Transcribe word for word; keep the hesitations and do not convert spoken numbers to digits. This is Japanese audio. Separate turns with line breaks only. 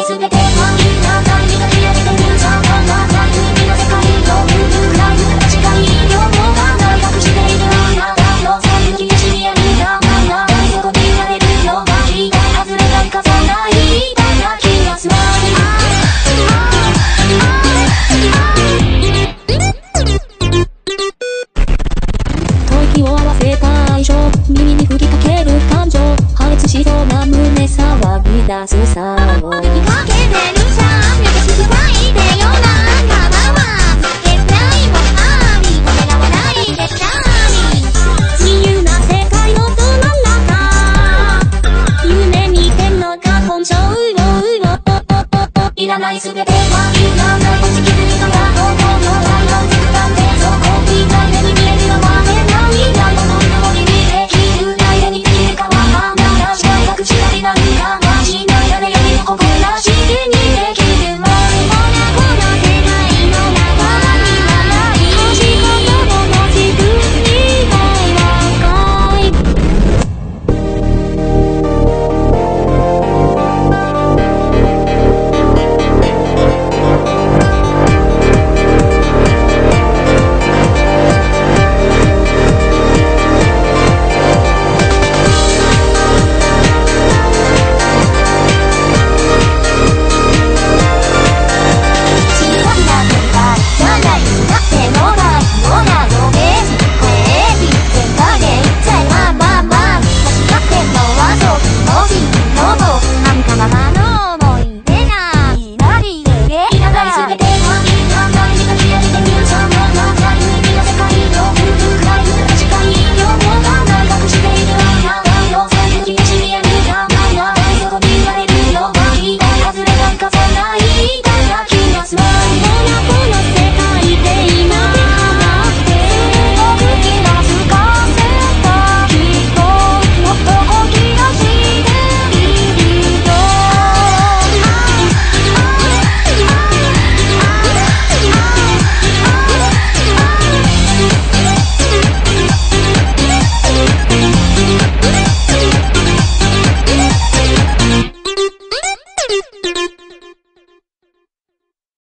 ないすべてはみんな大事が切れてるさあこんな大海の世界を見るくらい違い両方が大学しているあなたの最後に知り合いながらどこにいられるのがいい外れないかさないただ気がする息を合わせた愛情耳に吹きかける感情破裂しそうな胸騒ぎ出すさをかけてるさ目がすぐ咲いてよな川は絶対もありためらわないでたり自由な世界のど真ん中夢見てんのか根性をいらないすべては